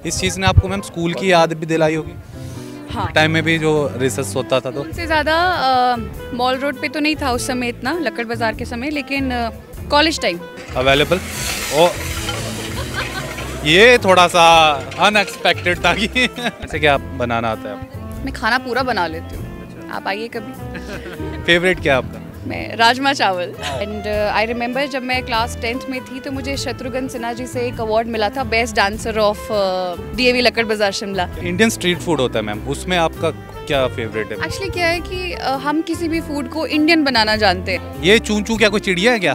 इस चीज़ ने आपको मैम स्कूल की याद भी दिलाई होगी? हाँ, टाइम में भी जो रिसर्च होता था तो उससे ज़्यादा मॉल रोड पे तो नहीं था उस समय इतना, लक्कड़ बाज़ार के समय, लेकिन कॉलेज टाइम अवेलेबल। ओ ये थोड़ा सा अनएक्सपेक्टेड था कि ऐसे क्या बनाना आता है आपको? मैं खाना पूरा बना लेती हूँ, आप आइए कभी। फेवरेट क्या है आपका? मैं राजमा चावल। एंड आई रिमेंबर जब मैं क्लास 10th में थी तो मुझे शत्रुघ्न सिन्हा जी से एक अवार्ड मिला था, best dancer of DAV Lakkar Bazaar Shimla. Indian street food होता है मैम, उसमें आपका क्या फेवरेट है? एक्चुअली क्या है कि हम किसी भी फूड को इंडियन बनाना जानते हैं। ये चूं क्या कोई चिड़िया है क्या?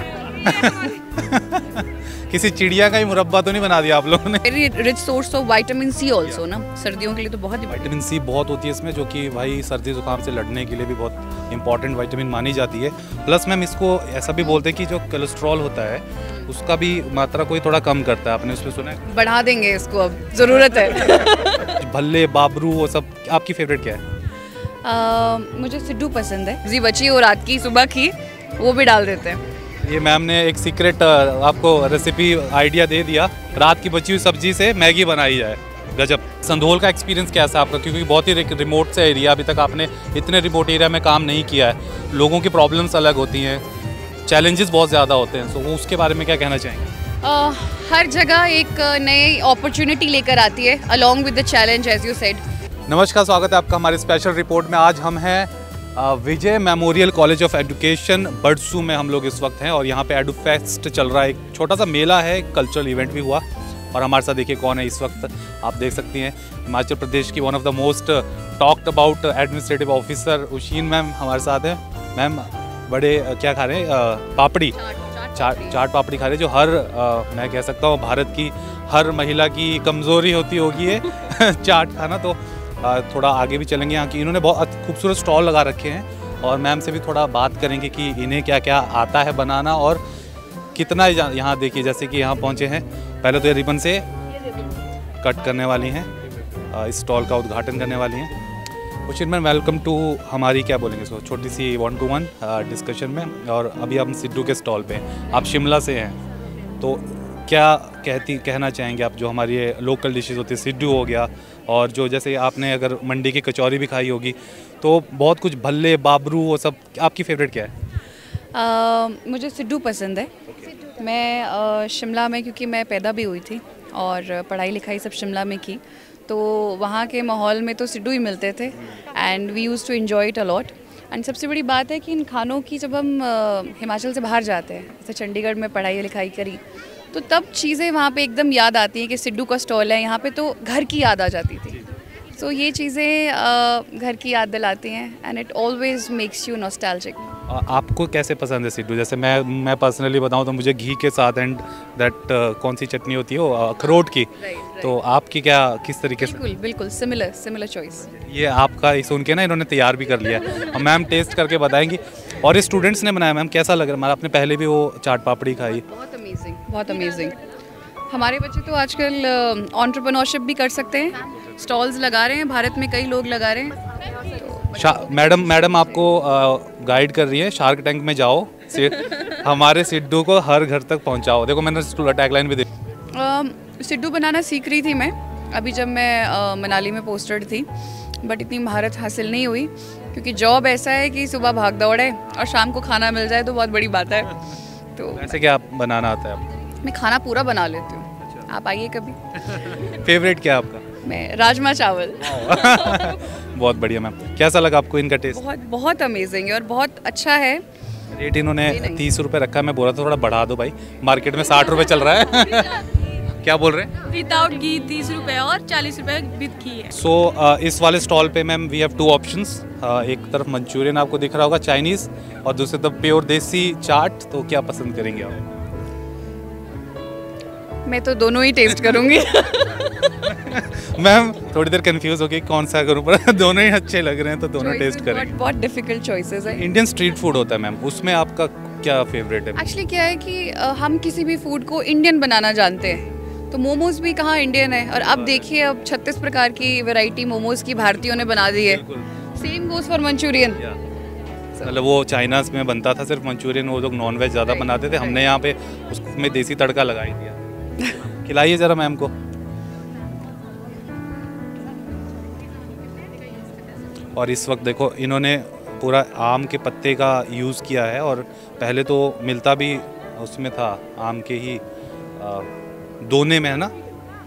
किसी चिड़िया का ही मुरब्बा तो नहीं बना दिया आप लोगों ने? Very rich source of vitamin C also ना, सर्दियों के लिए तो बहुत ही विटामिन सी बहुत होती है इसमें, जो कि भाई सर्दी जुकाम से लड़ने के लिए भी बहुत इंपॉर्टेंट विटामिन मानी जाती है। प्लस मैम इसको ऐसा भी बोलते हैं कि जो कोलेस्ट्रॉल होता है उसका भी मात्रा कोई थोड़ा कम करता है, आपने उसमें सुना है? बढ़ा देंगे इसको, अब ज़रूरत है। भल्ले बाबरू वो सब, आपकी फेवरेट क्या है? मुझे सिड्डू पसंद है, जी बची हो रात की सुबह की, वो भी डाल देते हैं। ये मैम ने एक सीक्रेट आपको रेसिपी आइडिया दे दिया, रात की बची हुई सब्जी से मैगी बनाई जाए। गजब। संधोल का एक्सपीरियंस कैसा है आपका? क्योंकि बहुत ही रिमोट से एरिया, अभी तक आपने इतने रिमोट एरिया में काम नहीं किया है, लोगों की प्रॉब्लम्स अलग होती हैं, चैलेंजेस बहुत ज़्यादा होते हैं, तो उसके बारे में क्या कहना चाहेंगे? हर जगह एक नई अपॉर्चुनिटी लेकर आती है, along with the challenge as you said. नमस्कार, स्वागत है आपका हमारे स्पेशल रिपोर्ट में। आज हम हैं Vijay memorial college of education Badsu में हम लोग इस वक्त हैं, और यहाँ पे एडू फेस्ट चल रहा है, एक छोटा सा मेला है, कल्चरल इवेंट भी हुआ। और हमारे साथ देखिए कौन है इस वक्त, आप देख सकती हैं हिमाचल प्रदेश की one of the most talked about administrative officer Usheen ma'am हमारे साथ हैं। मैम बड़े क्या खा रहे हैं? पापड़ी, चाट पापड़ी खा रहे हैं, जो हर मैं कह सकता हूँ भारत की हर महिला की कमज़ोरी होती होगी ये चाट खाना। तो थोड़ा आगे भी चलेंगे, यहाँ की इन्होंने बहुत खूबसूरत स्टॉल लगा रखे हैं, और मैम से भी थोड़ा बात करेंगे कि इन्हें क्या क्या आता है बनाना, और कितना यहाँ देखिए जैसे कि यहाँ पहुँचे हैं। पहले तो ये रिबन से कट करने वाली हैं, इस स्टॉल का उद्घाटन करने वाली हैं। उशीन मैम वेलकम टू हमारी क्या बोलेंगे इसको, छोटी सी 1-to-1 डिस्कशन में। और अभी हम सिड्डू के स्टॉल पे हैं, आप शिमला से हैं, तो क्या कहना चाहेंगे आप? जो हमारी ये लोकल डिशेज़ होती है, सिड्डू हो गया, और जो जैसे आपने अगर मंडी की कचौरी भी खाई होगी, तो बहुत कुछ भल्ले बाबरू वो सब, आपकी फेवरेट क्या है? मुझे सिड्डू पसंद है। मैं शिमला में, क्योंकि मैं पैदा भी हुई थी और पढ़ाई लिखाई सब शिमला में की, तो वहाँ के माहौल में तो सिड्डू ही मिलते थे, and we use to enjoy it a lot. And सबसे बड़ी बात है कि इन खानों की, जब हम हिमाचल से बाहर जाते हैं, जैसे चंडीगढ़ में पढ़ाई लिखाई करी, तो तब चीज़ें वहाँ पे एकदम याद आती हैं कि सिड्डू का स्टॉल है यहाँ पे, तो घर की याद आ जाती थी। तो ये चीज़ें घर की याद दिलाती हैं, and it always makes you nostalgic. आपको कैसे पसंद है सिड्डू? जैसे मैं पर्सनली बताऊं तो मुझे घी के साथ, एंड दैट कौन सी चटनी होती है वो अखरोट की, तो आपकी क्या किस तरीके से? बिल्कुल बिल्कुल सिमिलर चॉइस। ये आपका सुन के ना इन्होंने तैयार भी कर लिया, और मैम टेस्ट करके बताएंगी। और ये स्टूडेंट्स ने बनाया, मैम कैसा लग रहा है? आपने पहले भी वो चाट पापड़ी खाई, बहुत अमेजिंग। हमारे बच्चे तो आजकल एंटरप्रेन्योरशिप भी कर सकते हैं, स्टॉल्स लगा रहे हैं, भारत में कई लोग लगा रहे हैं। मैडम आपको गाइड कर रही है, शार्क टैंक में जाओ, हमारे सिड्डू को हर घर तक पहुंचाओ। देखो मैंने टैगलाइन भी देखी। सिड्डू बनाना सीख रही थी मैं, अभी जब मैं मनाली में पोस्टेड थी, बट इतनी महारत हासिल नहीं हुई, क्योंकि जॉब ऐसा है कि सुबह भाग दौड़ है और शाम को खाना मिल जाए तो बहुत बड़ी बात है। तो वैसे क्या बनाना आता है आपको? मैं खाना पूरा बना लेती हूँ, आप आइए कभी। फेवरेट क्या है आपका? मैं राजमा चावल। बहुत बढ़िया मैम, कैसा लगा आपको इनका टेस्ट? बहुत अमेजिंग है और बहुत अच्छा है। रेट इन्होंने 30 रुपये रखा है, मैं बोल रहा था थोड़ा बढ़ा दो भाई, मार्केट में 60 रुपये चल रहा है। क्या बोल रहे हैं? विदाउट घी 30 रुपये और 40 रुपये विद घी है। सो इस वाले स्टॉल पे मैम वी हैव 2 ऑप्शंस। एक तरफ मंचूरियन आपको दिख रहा होगा चाइनीज़, और दूसरी तरफ प्योर देसी चाट। तो क्या पसंद करेंगे आप? मैं तो दोनों ही टेस्ट करूंगी। मैम थोड़ी देर कंफ्यूज हो गई कौन सा करूं, पर दोनों ही अच्छे लग रहे हैं, तो दोनों टेस्ट करेंगे। बहुत डिफिकल्ट चॉइसेस है। इंडियन स्ट्रीट फूड होता है मैम, उसमें आपका क्या फेवरेट है? एक्चुअली क्या है कि हम किसी भी फूड को इंडियन बनाना जानते हैं, तो मोमोज भी कहाँ इंडियन है, और अब देखिए अब 36 प्रकार की वैरायटी मोमोज की भारतीयों ने बना दी है। Same goes for manchurian. मतलब वो चाइना में बनता था सिर्फ मंचूरियन, वो लोग नॉन वेज ज़्यादा बनाते थे, हमने यहाँ पे उसमें देसी तड़का लगा ही दिया। खिलाइए ज़रा मैम को। और इस वक्त देखो इन्होंने पूरा आम के पत्ते का यूज़ किया है, और पहले तो मिलता भी उसमें था आम के ही दोने में, है ना।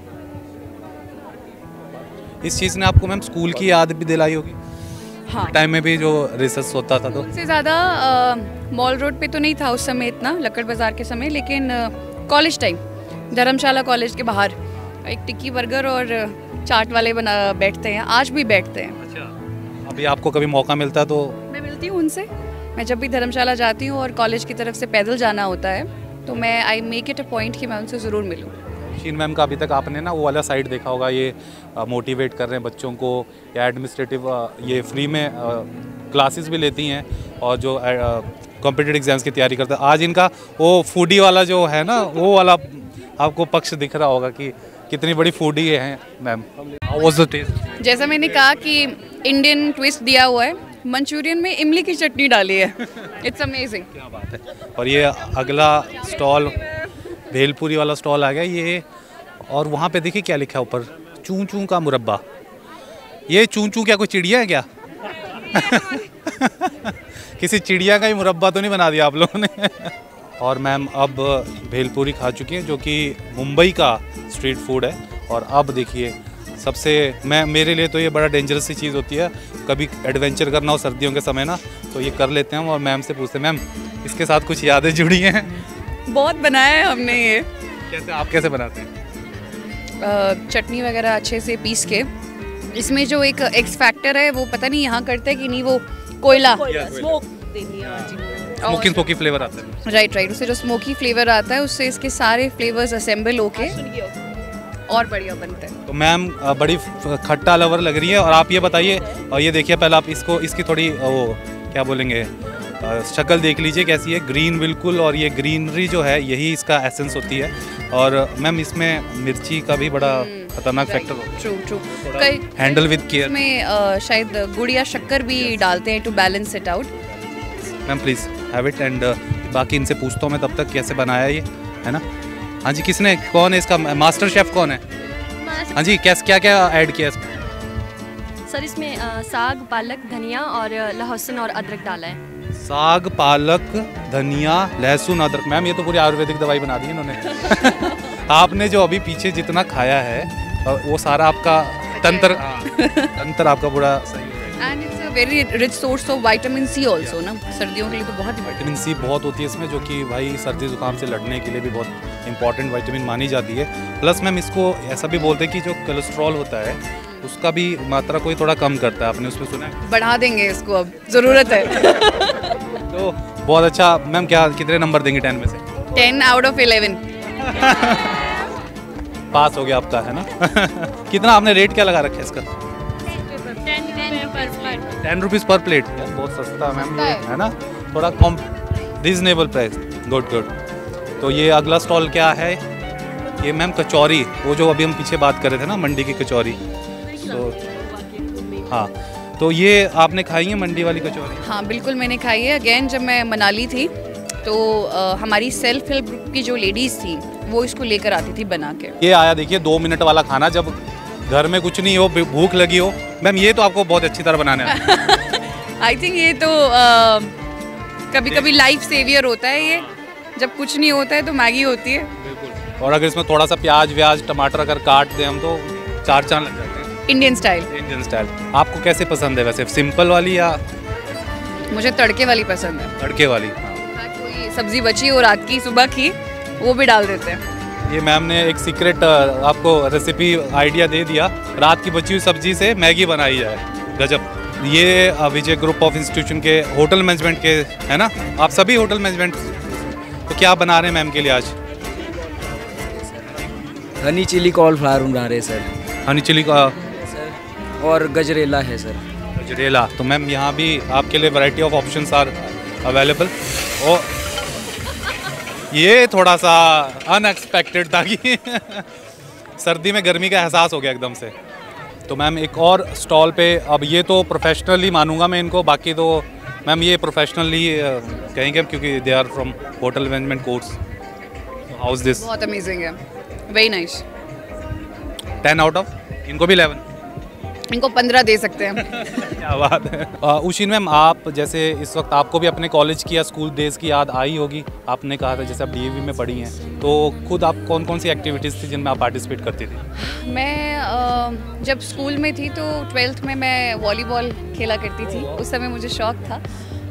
इस चीज़ ने आपको मैम स्कूल की याद भी दिलाई होगी। हाँ, टाइम में भी जो रिसर्च होता था, तो उससे ज़्यादा मॉल रोड पे तो नहीं था उस समय इतना, लक्कड़ बाज़ार के समय, लेकिन कॉलेज टाइम धर्मशाला कॉलेज के बाहर एक टिक्की बर्गर और चाट वाले बैठते हैं, आज भी बैठते हैं। अच्छा, अभी आपको कभी मौका मिलता है तो? मैं मिलती हूँ उनसे, मैं जब भी धर्मशाला जाती हूँ और कॉलेज की तरफ से पैदल जाना होता है तो मैं I make it a point कि मैं उनसे ज़रूर मिलूँ। शीन मैम का अभी तक आपने ना वो वाला साइड देखा होगा, ये मोटिवेट कर रहे हैं बच्चों को, या एडमिनिस्ट्रेटिव ये फ्री में क्लासेस भी लेती हैं, और जो कॉम्पिटिटिव एग्जाम्स की तैयारी करते हैं। आज इनका वो फूडी वाला जो है ना, वो वाला आपको पक्ष दिख रहा होगा कि कितनी बड़ी फूडी है ma'am. How was the taste? जैसा मैंने कहा कि इंडियन ट्विस्ट दिया हुआ है, मंचूरियन में इमली की चटनी डाली है, इट्स अमेजिंग। क्या बात है। और ये अगला स्टॉल भेलपुरी वाला स्टॉल आ गया ये, और वहाँ पे देखिए क्या लिखा है ऊपर, चूं चूं का मुरब्बा। ये चूं चूं क्या कोई चिड़िया है क्या? किसी चिड़िया का ही मुरब्बा तो नहीं बना दिया आप लोगों ने? और मैम अब भेलपुरी खा चुकी हैं, जो कि मुंबई का स्ट्रीट फूड है। और अब देखिए सबसे मेरे लिए तो ये बड़ा डेंजरस सी चीज़ होती है, कभी एडवेंचर करना हो सर्दियों के समय ना, तो ये कर लेते हैं। और मैम से पूछते हैं, मैम इसके साथ कुछ यादें जुड़ी हैं? बहुत बनाया है हमने ये। कैसे, आप कैसे बनाते हैं? चटनी वगैरह अच्छे से पीस के, इसमें जो एक एक्स फैक्टर है वो पता नहीं यहाँ करते हैं कि नहीं, वो कोयला स्मोकी फ्लेवर आता है। राइट, उससे जो स्मोकी फ्लेवर आता है उससे इसके सारे फ्लेवर्स असेंबल होके और बढ़िया बनते हैं। तो मैम बड़ी खट्टा लवर लग रही है। और आप ये बताइए, और ये देखिए पहले आप इसकी थोड़ी वो क्या बोलेंगे, शक्ल देख लीजिए कैसी है, ग्रीन बिल्कुल, और ये ग्रीनरी जो है यही इसका एसेंस होती है। और मैम इसमें मिर्ची का भी बड़ा खतरनाक फैक्टर होता है। ट्रू कई हैंडल विद केयर। इसमें शायद गुड़ या शक्कर भी डालते हैं to balance it out. Ma'am please have it, and बाकी इनसे पूछता हूँ मैं तब तक कैसे बनाया ये, है ना। हाँ जी, किसने, कौन है इसका मास्टर शेफ, कौन है? हाँ जी, क्या क्या ऐड किया इसमें? सर इसमें साग, पालक, धनिया और लहसुन और अदरक डाला है। साग, पालक, धनिया, लहसुन, अदरक। मैम ये तो पूरी आयुर्वेदिक दवाई बना दी इन्होंने। आपने जो अभी पीछे जितना खाया है वो सारा आपका तंत्र आपका पूरा सही है। And it's a very rich source of vitamin C also ना, सर्दियों के लिए तो बहुत ही विटामिन सी बहुत होती है इसमें, जो कि भाई सर्दी जुकाम से लड़ने के लिए भी बहुत इंपॉर्टेंट विटामिन मानी जाती है। प्लस मैम इसको ऐसा भी बोलते हैं कि जो कोलेस्ट्रॉल होता है उसका भी मात्रा कोई थोड़ा कम करता है, आपने उसमें सुना है? बढ़ा देंगे इसको, अब ज़रूरत है। तो बहुत अच्छा मैम, क्या कितने नंबर देंगे 10 में से? 10 आउट ऑफ 11। पास हो गया आपका, है ना। कितना आपने रेट क्या लगा रखा है इसका? 10 रुपीज़ पर प्लेट। यार बहुत सस्ता है मैम, है ना, थोड़ा कम, रीजनेबल प्राइस। गुड। तो ये अगला स्टॉल क्या है? ये मैम कचौरी, वो जो अभी हम पीछे बात कर रहे थे ना, मंडी की कचौरी। तो हाँ, तो ये आपने खाई है मंडी वाली कचौरी? हाँ बिल्कुल, मैंने खाई है। अगेन जब मैं मनाली थी तो हमारी सेल्फ हेल्प ग्रुप की जो लेडीज़ थी वो इसको लेकर आती थी बना के। ये आया देखिए 2 मिनट वाला खाना, जब घर में कुछ नहीं हो, भूख लगी हो। मैम ये तो आपको बहुत अच्छी तरह बनाने आता है। आई थिंक ये तो कभी कभी लाइफ सेवियर होता है ये, जब कुछ नहीं होता है तो मैगी होती है। बिल्कुल। और अगर इसमें थोड़ा सा प्याज व्याज टमाटर अगर काट दें हम तो 4 चांद लग जाते हैं। Indian style. आपको कैसे पसंद है वैसे, सिंपल वाली या? मुझे तड़के वाली पसंद है। तड़के वाली। कोई सब्जी बची हो रात की, सुबह की, वो भी डाल देते हैं। ये मैम ने एक सीक्रेट आपको रेसिपी आइडिया दे दिया, रात की बची हुई सब्जी से मैगी बनाई जाए। गजब। ये विजय ग्रुप ऑफ इंस्टीट्यूशन के होटल मैनेजमेंट के, है ना, आप सभी होटल मैनेजमेंट। तो क्या बना रहे हैं मैम के लिए आज? हनी चिली कॉर्नफ्लावर बना रहे सर। हनी चिली का और गजरेला है सर। गजरेला। तो मैम यहाँ भी आपके लिए variety of options are available. और ये थोड़ा सा अनएक्सपेक्टेड था कि सर्दी में गर्मी का एहसास हो गया एकदम से। तो मैम एक और स्टॉल पे, अब ये तो प्रोफेशनली मानूंगा मैं इनको, बाकी तो मैम ये प्रोफेशनली कहेंगे क्योंकि they are from hotel management course. How is this? बहुत अमेजिंग है, वेरी नाइस। 10 आउट ऑफ, इनको भी 11। इनको 15 दे सकते हैं। क्या बात है। उशीन मैम, आप जैसे इस वक्त आपको भी अपने कॉलेज की या स्कूल डेज की याद आई होगी। आपने कहा था जैसे आप डीएवी में पढ़ी हैं, तो खुद आप कौन कौन सी एक्टिविटीज़ थी जिनमें आप पार्टिसिपेट करती थी? मैं जब स्कूल में थी तो 12th में मैं वॉलीबॉल खेला करती थी, उस समय मुझे शौक़ था।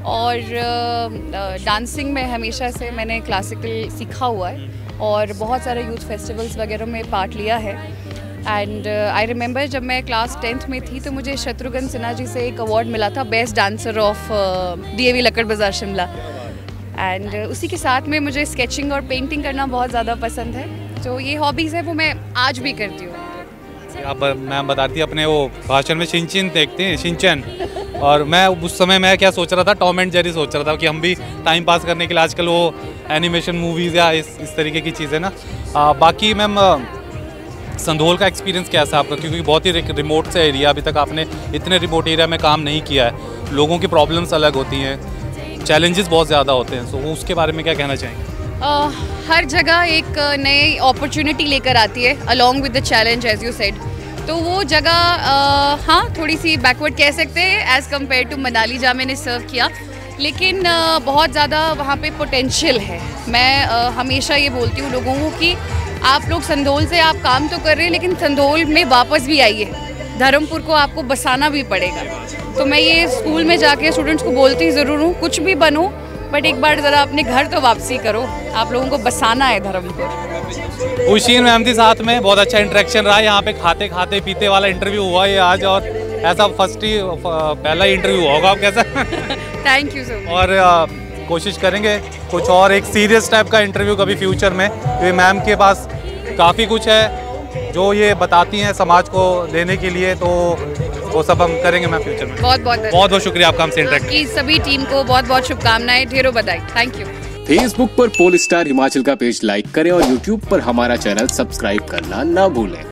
और डांसिंग में हमेशा से मैंने क्लासिकल सीखा हुआ है और बहुत सारे यूथ फेस्टिवल्स वगैरह में पार्ट लिया है। एंड आई रिमेंबर जब मैं क्लास 10th में थी तो मुझे शत्रुघ्न सिन्हा जी से एक अवार्ड मिला था, best dancer of DAV Lakkar Bazaar Shimla. And उसी के साथ में मुझे स्केचिंग और पेंटिंग करना बहुत ज़्यादा पसंद है, तो ये हॉबीज़ है वो मैं आज भी करती हूँ। आप मैम बताती अपने वो भाषण में शिनचैन देखते हैं, शिनचैन, और मैं उस समय मैं क्या सोच रहा था, टॉम एंड जेरी सोच रहा था कि हम भी टाइम पास करने के लिए आजकल वो एनिमेशन मूवीज़ या इस तरीके की चीज़ें ना। बाकी मैम संधोल का एक्सपीरियंस कैसा आपका, क्योंकि बहुत ही रिमोट से एरिया, अभी तक आपने इतने रिमोट एरिया में काम नहीं किया है, लोगों की प्रॉब्लम्स अलग होती हैं, चैलेंजेस बहुत ज़्यादा होते हैं, तो उसके बारे में क्या कहना चाहेंगे? हर जगह एक नई अपॉर्चुनिटी लेकर आती है along with the challenge as you said, तो वो जगह हाँ थोड़ी सी बैकवर्ड कह सकते हैं एज़ कम्पेयर टू मनाली जहाँ मैंने सर्व किया, लेकिन बहुत ज़्यादा वहाँ पे पोटेंशियल है। मैं हमेशा ये बोलती हूँ लोगों को कि आप लोग संधोल से आप काम तो कर रहे हैं, लेकिन संधोल में वापस भी आइए, धर्मपुर को आपको बसाना भी पड़ेगा। तो मैं ये स्कूल में जाके स्टूडेंट्स को बोलती ज़रूर हूँ, कुछ भी बनो बट एक बार ज़रा अपने घर तो वापसी करो, आप लोगों को बसाना है धर्मपुर। उशीन मैम के साथ में बहुत अच्छा इंटरेक्शन रहा, यहाँ पे खाते खाते पीते वाला इंटरव्यू हुआ ये आज, और ऐसा पहला इंटरव्यू होगा कैसा? Thank you so much. और कोशिश करेंगे कुछ और एक सीरियस टाइप का इंटरव्यू कभी फ्यूचर में, क्योंकि मैम के पास काफ़ी कुछ है जो ये बताती हैं समाज को देने के लिए, तो वो सब हम करेंगे मैम फ्यूचर में। बहुत बहुत शुक्रिया आपका हमसे इंटरेक्ट की सभी टीम को बहुत बहुत शुभकामनाएं, ढेरों बधाई। Thank you. फेसबुक पर पोल स्टार हिमाचल का पेज लाइक करें और यूट्यूब पर हमारा चैनल सब्सक्राइब करना ना भूलें।